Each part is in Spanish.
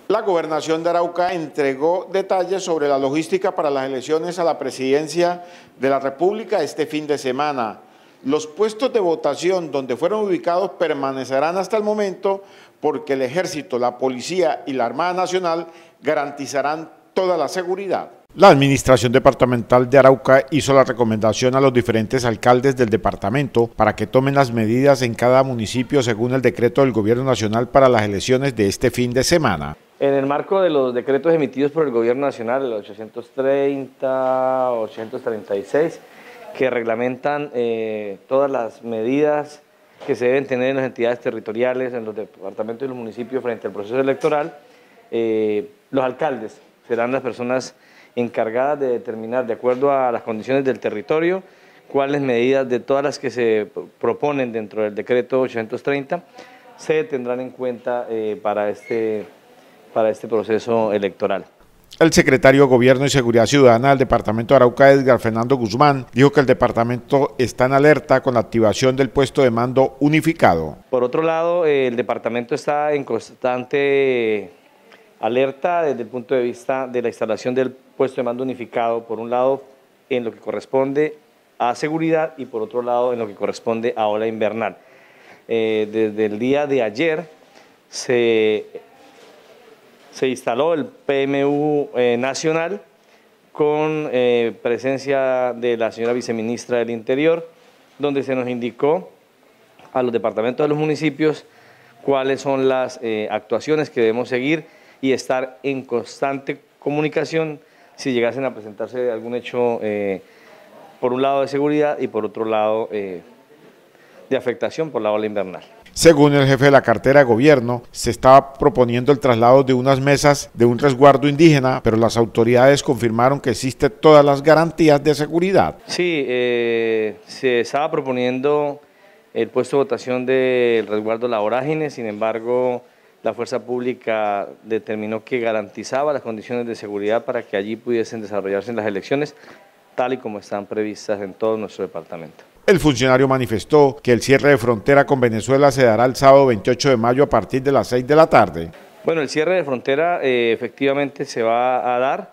La Gobernación de Arauca entregó detalles sobre la logística para las elecciones a la presidencia de la República este fin de semana. Los puestos de votación donde fueron ubicados permanecerán hasta el momento porque el Ejército, la Policía y la Armada Nacional garantizarán toda la seguridad. La Administración Departamental de Arauca hizo la recomendación a los diferentes alcaldes del departamento para que tomen las medidas en cada municipio según el decreto del Gobierno Nacional para las elecciones de este fin de semana. En el marco de los decretos emitidos por el Gobierno Nacional, el 830, 836, que reglamentan todas las medidas que se deben tener en las entidades territoriales, en los departamentos y los municipios frente al proceso electoral, los alcaldes serán las personas encargadas de determinar, de acuerdo a las condiciones del territorio, cuáles medidas de todas las que se proponen dentro del decreto 830 se tendrán en cuenta para este proceso electoral. El secretario de Gobierno y Seguridad Ciudadana del departamento de Arauca, Edgar Fernando Guzmán, dijo que el departamento está en alerta con la activación del puesto de mando unificado. Por otro lado, el departamento está en constante alerta desde el punto de vista de la instalación del puesto de mando unificado, por un lado en lo que corresponde a seguridad y por otro lado en lo que corresponde a ola invernal. Desde el día de ayer se instaló el PMU nacional con presencia de la señora viceministra del Interior, donde se nos indicó a los departamentos de los municipios cuáles son las actuaciones que debemos seguir y estar en constante comunicación si llegasen a presentarse algún hecho, por un lado de seguridad y por otro lado de afectación por la ola invernal. Según el jefe de la cartera de gobierno, se estaba proponiendo el traslado de unas mesas de un resguardo indígena, pero las autoridades confirmaron que existen todas las garantías de seguridad. Sí, se estaba proponiendo el puesto de votación del resguardo La Vorágine, sin embargo, la fuerza pública determinó que garantizaba las condiciones de seguridad para que allí pudiesen desarrollarse las elecciones, tal y como están previstas en todo nuestro departamento. El funcionario manifestó que el cierre de frontera con Venezuela se dará el sábado 28 de mayo a partir de las 6 de la tarde. Bueno, el cierre de frontera efectivamente se va a dar.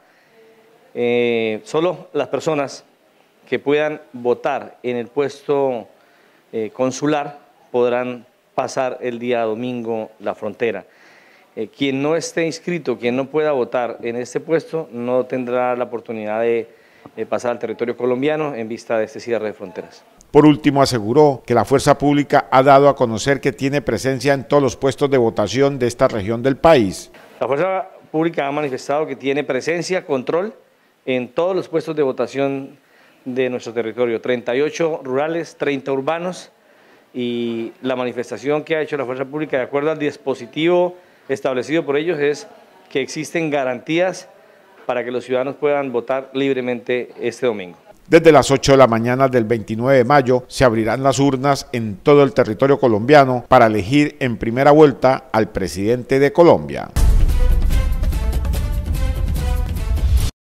Solo las personas que puedan votar en el puesto consular podrán pasar el día domingo la frontera. Quien no esté inscrito, quien no pueda votar en este puesto, no tendrá la oportunidad de pasar al territorio colombiano en vista de este cierre de fronteras. Por último, aseguró que la fuerza pública ha dado a conocer que tiene presencia en todos los puestos de votación de esta región del país. La fuerza pública ha manifestado que tiene presencia, control en todos los puestos de votación de nuestro territorio, 38 rurales, 30 urbanos, y la manifestación que ha hecho la fuerza pública de acuerdo al dispositivo establecido por ellos es que existen garantías para que los ciudadanos puedan votar libremente este domingo. Desde las 8 de la mañana del 29 de mayo se abrirán las urnas en todo el territorio colombiano para elegir en primera vuelta al presidente de Colombia.